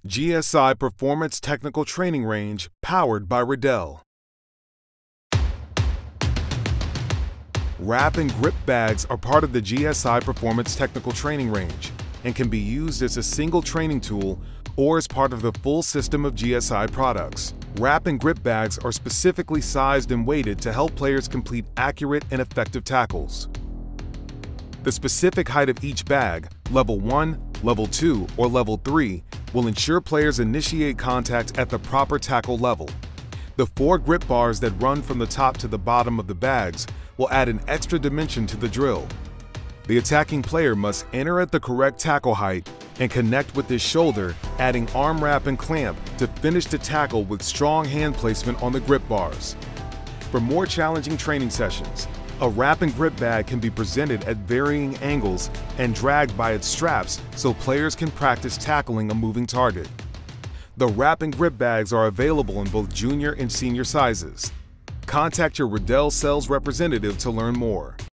GSI Performance Technical Training Range, powered by Riddell. Wrap and grip bags are part of the GSI Performance Technical Training Range and can be used as a single training tool or as part of the full system of GSI products. Wrap and grip bags are specifically sized and weighted to help players complete accurate and effective tackles. The specific height of each bag, level 1, level 2, or level 3, will ensure players initiate contact at the proper tackle level. The 4 grip bars that run from the top to the bottom of the bags will add an extra dimension to the drill. The attacking player must enter at the correct tackle height and connect with his shoulder, adding arm wrap and clamp to finish the tackle with strong hand placement on the grip bars. For more challenging training sessions, a wrap and grip bag can be presented at varying angles and dragged by its straps so players can practice tackling a moving target. The wrap and grip bags are available in both junior and senior sizes. Contact your Riddell sales representative to learn more.